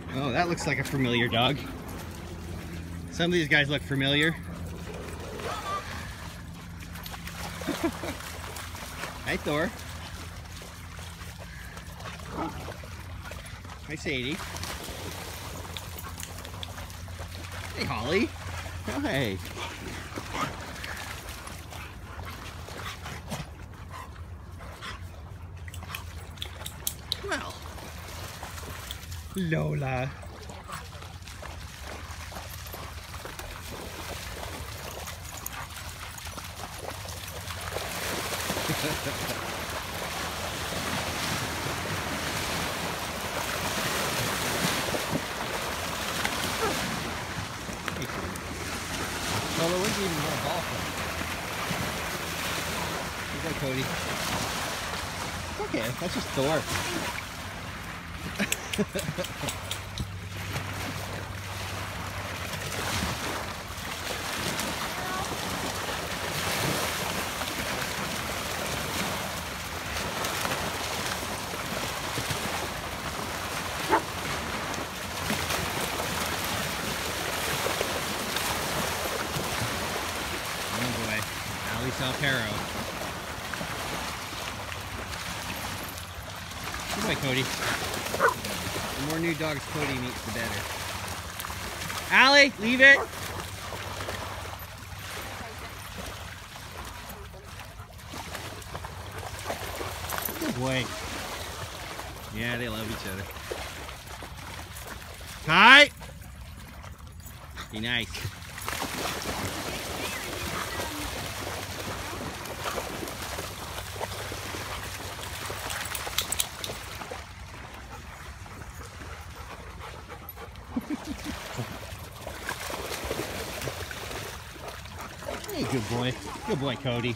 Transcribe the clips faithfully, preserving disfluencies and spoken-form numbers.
Oh, that looks like a familiar dog. Some of these guys look familiar. Hi, Thor. Hi, Sadie. Hey, Holly. Oh, hey. Well, Lola. Lola, where'd you even want a ball from? Here's that Cody. Okay, that's just Thor. Oh boy, Ali Salpero. Good boy, Cody. The more new dogs Cody meets, the better. Ali, leave it. Good boy. Yeah, they love each other. Hi. Be nice. Hey, good boy. Good boy, Cody.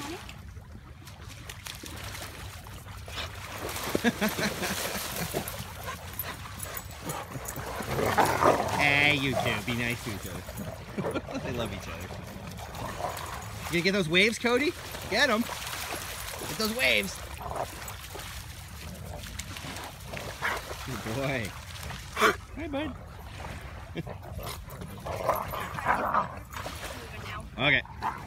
Hey, you two. Be nice to each other. They love each other. You gonna get those waves, Cody? Get them. Get those waves. Good boy. Hi, bud. Okay.